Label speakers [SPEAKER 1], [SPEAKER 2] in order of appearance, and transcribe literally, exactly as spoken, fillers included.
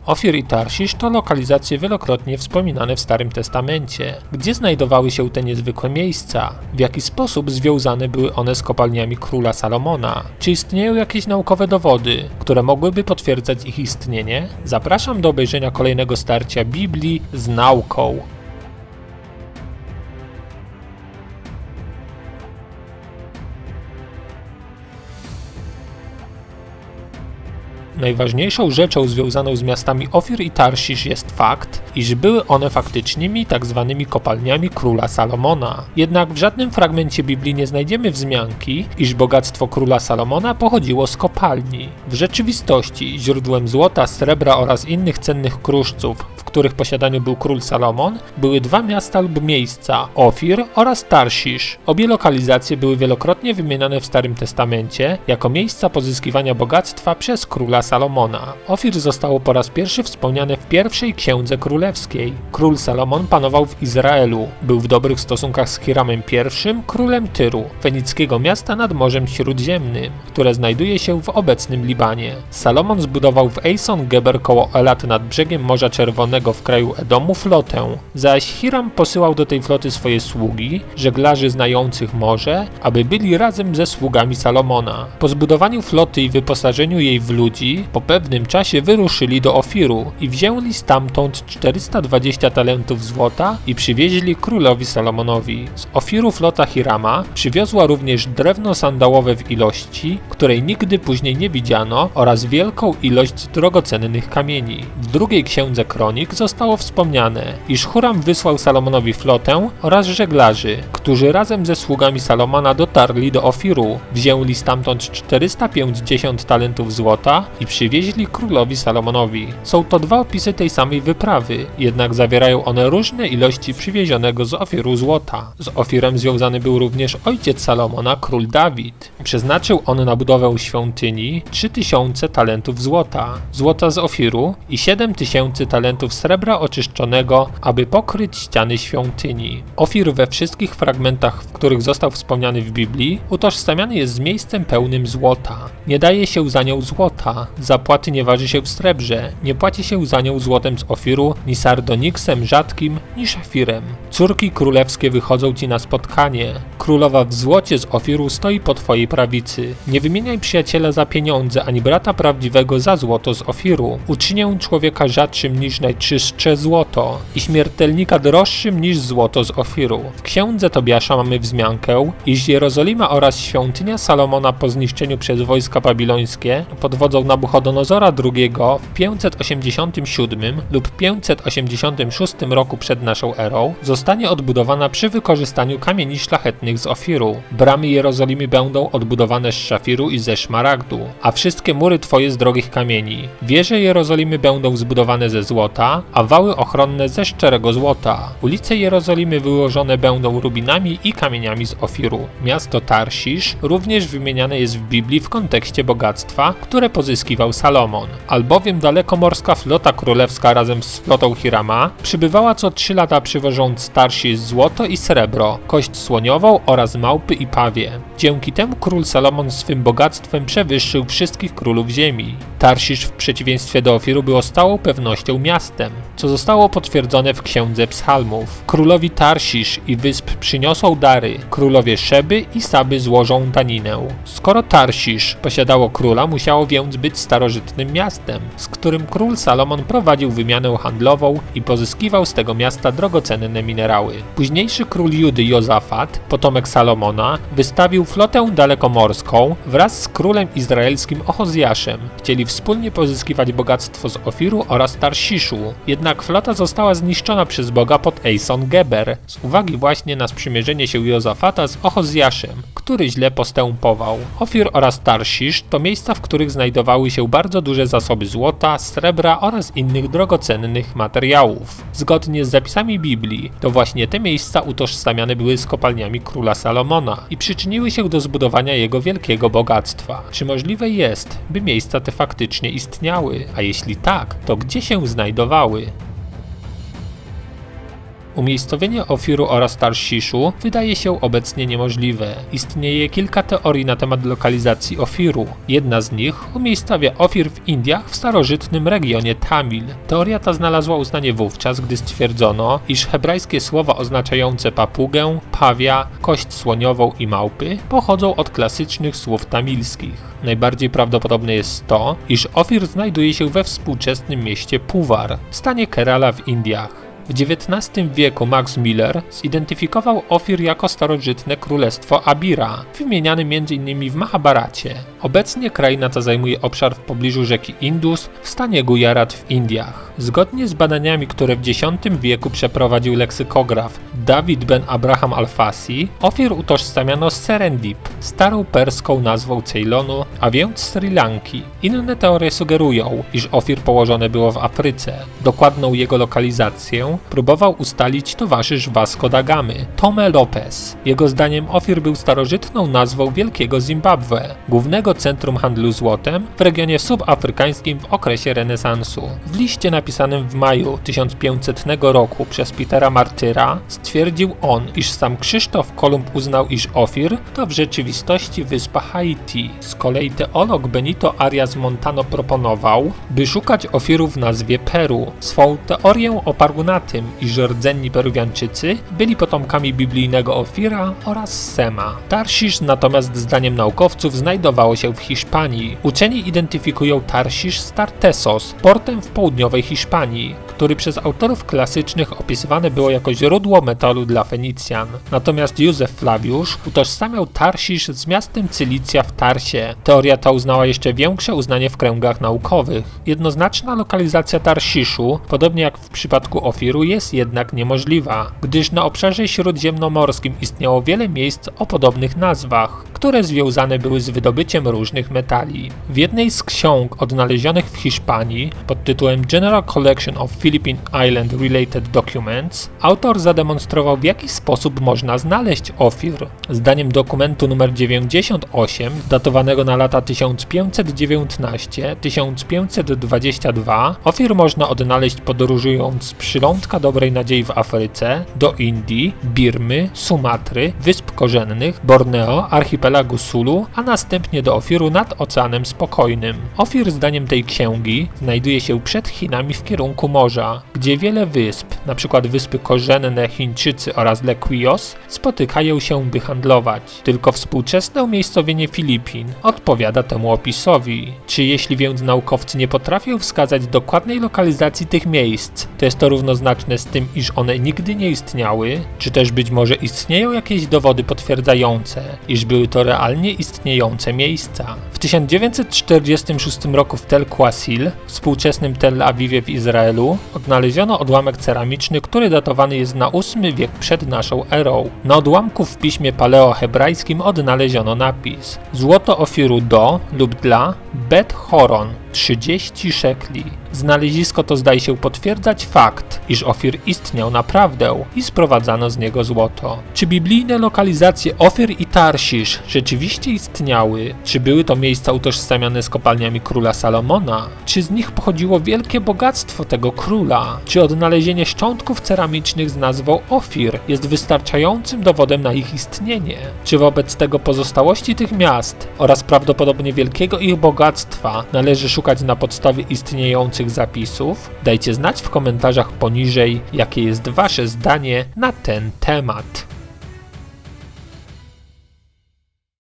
[SPEAKER 1] Ofir i Tarsisz to lokalizacje wielokrotnie wspominane w Starym Testamencie. Gdzie znajdowały się te niezwykłe miejsca? W jaki sposób związane były one z kopalniami króla Salomona? Czy istnieją jakieś naukowe dowody, które mogłyby potwierdzać ich istnienie? Zapraszam do obejrzenia kolejnego starcia Biblii z nauką. Najważniejszą rzeczą związaną z miastami Ofir i Tarsisz jest fakt, iż były one faktycznymi tzw. kopalniami króla Salomona. Jednak w żadnym fragmencie Biblii nie znajdziemy wzmianki, iż bogactwo króla Salomona pochodziło z kopalni. W rzeczywistości źródłem złota, srebra oraz innych cennych kruszców, w których posiadaniu był król Salomon, były dwa miasta lub miejsca, Ofir oraz Tarsisz. Obie lokalizacje były wielokrotnie wymieniane w Starym Testamencie jako miejsca pozyskiwania bogactwa przez króla Salomona. Ofir zostało po raz pierwszy wspomniane w pierwszej księdze królewskiej. Król Salomon panował w Izraelu. Był w dobrych stosunkach z Hiramem I, królem Tyru, fenickiego miasta nad Morzem Śródziemnym, które znajduje się w obecnym Libanie. Salomon zbudował w Eison Geber koło Elat nad brzegiem Morza Czerwonego w kraju Edomu flotę, zaś Hiram posyłał do tej floty swoje sługi, żeglarzy znających morze, aby byli razem ze sługami Salomona. Po zbudowaniu floty i wyposażeniu jej w ludzi, po pewnym czasie wyruszyli do Ofiru i wzięli stamtąd czterysta dwadzieścia talentów złota i przywieźli królowi Salomonowi. Z Ofiru flota Hirama przywiozła również drewno sandałowe w ilości, której nigdy później nie widziano, oraz wielką ilość drogocennych kamieni. W drugiej księdze Kronik zostało wspomniane, iż Huram wysłał Salomonowi flotę oraz żeglarzy, którzy razem ze sługami Salomona dotarli do Ofiru, wzięli stamtąd czterysta pięćdziesiąt talentów złota i przywieźli królowi Salomonowi. Są to dwa opisy tej samej wyprawy, jednak zawierają one różne ilości przywiezionego z Ofiru złota. Z Ofirem związany był również ojciec Salomona, król Dawid. Przeznaczył on na budowę świątyni trzy tysiące talentów złota, złota z Ofiru i siedem tysięcy talentów srebra oczyszczonego, aby pokryć ściany świątyni. Ofir we wszystkich fragmentach, w których został wspomniany w Biblii, utożsamiany jest z miejscem pełnym złota. Nie daje się za nią złota, zapłaty nie waży się w srebrze, nie płaci się za nią złotem z Ofiru, ni sardoniksem rzadkim, ni szafirem. Córki królewskie wychodzą ci na spotkanie. Królowa w złocie z Ofiru stoi po twojej prawicy. Nie wymieniaj przyjaciela za pieniądze, ani brata prawdziwego za złoto z Ofiru. Uczynię człowieka rzadszym niż najczystsze złoto i śmiertelnika droższym niż złoto z Ofiru. W księdze Tobiasza mamy wzmiankę, iż Jerozolima oraz świątynia Salomona po zniszczeniu przez wojska babilońskie pod wodzą Nabuchodonozora drugiego w pięćset osiemdziesiątym siódmym lub pięćset osiemdziesiątym szóstym roku przed naszą erą zostanie odbudowana przy wykorzystaniu kamieni szlachetnych z Ofiru. Bramy Jerozolimy będą odbudowane z szafiru i ze szmaragdu, a wszystkie mury twoje z drogich kamieni. Wieże Jerozolimy będą zbudowane ze złota, a wały ochronne ze szczerego złota. Ulice Jerozolimy wyłożone będą rubinami i kamieniami z Ofiru. Miasto Tarsisz również wymieniane jest w Biblii w kontekście bogactwa, które pozyskiwał Salomon, albowiem dalekomorska flota królewska razem z flotą Hirama przybywała co trzy lata, przywożąc z Tarsisz złoto i srebro, kość słoniową oraz małpy i pawie. Dzięki temu król Salomon swym bogactwem przewyższył wszystkich królów ziemi. Tarsisz w przeciwieństwie do Ofiru było stałą pewnością miastem, co zostało potwierdzone w księdze Psalmów. Królowi Tarsisz i wysp przyniosą dary, królowie Szeby i Saby złożą daninę. Skoro Tarsisz posiadało króla, musiało więc być starożytnym miastem, z którym król Salomon prowadził wymianę handlową i pozyskiwał z tego miasta drogocenne minerały. Późniejszy król Judy Jozafat, potomek Salomona, wystawił flotę dalekomorską wraz z królem izraelskim Ochozjaszem. Chcieli wspólnie pozyskiwać bogactwo z Ofiru oraz Tarsiszu, jednak flota została zniszczona przez Boga pod Eison Geber z uwagi właśnie na sprzymierzenie się Jozafata z Ochozjaszem, który źle postępował. Ofir oraz Tarsisz to miejsca, w których znajdowały się bardzo duże zasoby złota, srebra oraz innych drogocennych materiałów. Zgodnie z zapisami Biblii, to właśnie te miejsca utożsamiane były z kopalniami króla Salomona i przyczyniły się do zbudowania jego wielkiego bogactwa. Czy możliwe jest, by miejsca te faktycznie istniały? A jeśli tak, to gdzie się znajdowały? Umiejscowienie Ofiru oraz Tarsziszu wydaje się obecnie niemożliwe. Istnieje kilka teorii na temat lokalizacji Ofiru. Jedna z nich umiejscawia Ofir w Indiach w starożytnym regionie Tamil. Teoria ta znalazła uznanie wówczas, gdy stwierdzono, iż hebrajskie słowa oznaczające papugę, pawia, kość słoniową i małpy pochodzą od klasycznych słów tamilskich. Najbardziej prawdopodobne jest to, iż Ofir znajduje się we współczesnym mieście Puwar, w stanie Kerala w Indiach. W dziewiętnastym wieku Max Miller zidentyfikował Ofir jako starożytne królestwo Abira, wymieniane między innymi w Mahabharacie. Obecnie kraina ta zajmuje obszar w pobliżu rzeki Indus w stanie Gujarat w Indiach. Zgodnie z badaniami, które w dziesiątym wieku przeprowadził leksykograf David Ben Abraham Al-Fasi, Ofir utożsamiano z Serendip, starą perską nazwą Ceylonu, a więc Sri Lanki. Inne teorie sugerują, iż Ofir położone było w Afryce. Dokładną jego lokalizację próbował ustalić towarzysz Vasco da Gamy, Tome Lopez. Jego zdaniem Ofir był starożytną nazwą Wielkiego Zimbabwe, głównego centrum handlu złotem w regionie subafrykańskim w okresie renesansu. W liście napisanym w maju tysiąc pięćsetnego roku przez Petera Martyra stwierdził on, iż sam Krzysztof Kolumb uznał, iż Ofir to w rzeczywistości wyspa Haiti. Z kolei teolog Benito Arias Montano proponował, by szukać Ofiru w nazwie Peru. Swą teorię oparł na tym, iż rdzenni Peruwianczycy byli potomkami biblijnego Ofira oraz Sema. Tarszisz natomiast zdaniem naukowców znajdowało się w Hiszpanii. Uczeni identyfikują Tarszisz z Tartessos, portem w południowej Hiszpanii, który przez autorów klasycznych opisywane było jako źródło metalu dla Fenicjan. Natomiast Józef Flawiusz utożsamiał Tarszisz z miastem Cylicja w Tarsie. Teoria ta uznała jeszcze większe uznanie w kręgach naukowych. Jednoznaczna lokalizacja Tarsziszu, podobnie jak w przypadku Ofiru, jest jednak niemożliwa, gdyż na obszarze śródziemnomorskim istniało wiele miejsc o podobnych nazwach, które związane były z wydobyciem różnych metali. W jednej z ksiąg odnalezionych w Hiszpanii pod tytułem General Collection of Philippine Island Related Documents autor zademonstrował, w jaki sposób można znaleźć Ofir. Zdaniem dokumentu numer dziewięćdziesiąt osiem, datowanego na lata tysiąc pięćset dziewiętnaście do tysiąc pięćset dwadzieścia dwa, Ofir można odnaleźć podróżując z przylądka Dobrej Nadziei w Afryce do Indii, Birmy, Sumatry, Wysp Korzennych, Borneo, archipelagu Sulu, a następnie do Ofiru nad Oceanem Spokojnym. Ofir zdaniem tej księgi znajduje się przed Chinami w kierunku morza, gdzie wiele wysp, np. Wyspy Korzenne, Chińczycy oraz Lequios, spotykają się, by handlować. Tylko współczesne umiejscowienie Filipin odpowiada temu opisowi. Czy jeśli więc naukowcy nie potrafią wskazać dokładnej lokalizacji tych miejsc, to jest to równoznaczne z tym, iż one nigdy nie istniały? Czy też być może istnieją jakieś dowody potwierdzające, iż były to realnie istniejące miejsca? W tysiąc dziewięćset czterdziestym szóstym roku w Tel Quasil, współczesnym Tel Awiwie w Izraelu, odnaleziono odłamek ceramiczny, który datowany jest na ósmy wiek przed naszą erą. Na odłamku w piśmie paleohebrajskim odnaleziono napis: złoto Ofiru do lub dla Bet Horon, trzydzieści szekli. Znalezisko to zdaje się potwierdzać fakt, iż Ofir istniał naprawdę i sprowadzano z niego złoto. Czy biblijne lokalizacje Ofir i Tarszisz rzeczywiście istniały? Czy były to miejsca utożsamiane z kopalniami króla Salomona? Czy z nich pochodziło wielkie bogactwo tego króla? Czy odnalezienie szczątków ceramicznych z nazwą Ofir jest wystarczającym dowodem na ich istnienie? Czy wobec tego pozostałości tych miast oraz prawdopodobnie wielkiego ich bogactwa należy szukać na podstawie istniejących zapisów? Dajcie znać w komentarzach poniżej, jakie jest wasze zdanie na ten temat.